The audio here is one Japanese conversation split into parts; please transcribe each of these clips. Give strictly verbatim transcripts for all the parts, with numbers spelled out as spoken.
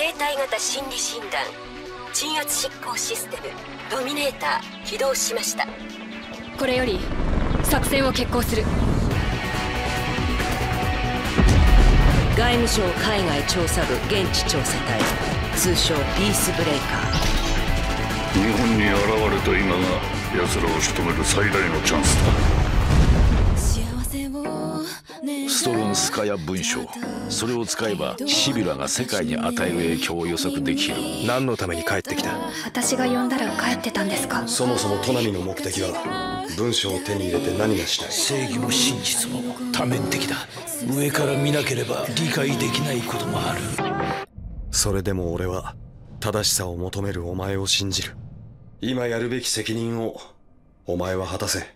生体型心理診断鎮圧執行システムドミネーター起動しました。 これより作戦を決行する。 外務省海外調査部現地調査隊、通称ピースブレイカー。 日本に現れた今が奴らを仕留める最大のチャンスだ。 ストロンスカヤ文章、それを使えばシビュラが世界に与える影響を予測できる。 何のために帰ってきた？ 私が呼んだら帰ってたんですか？ そもそもトナミの目的は文章を手に入れて何がしたい？ 正義も真実も多面的だ。上から見なければ理解できないこともある。 それでも俺は正しさを求めるお前を信じる。今やるべき責任をお前は果たせ。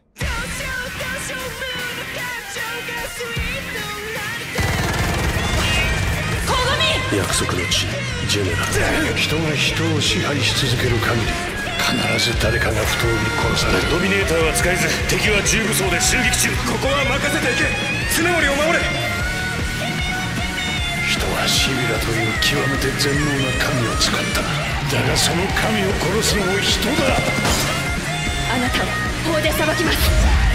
約束の地、ジェネラル。人が人を支配し続ける限り必ず誰かが不当に殺される。 ドミネーターは使えず、敵は重武装で襲撃中。 ここは任せていけ。常森を守れ。 人はシビラという極めて全能な神を使った。だがその神を殺すのも人だ。 あなたを法で裁きます。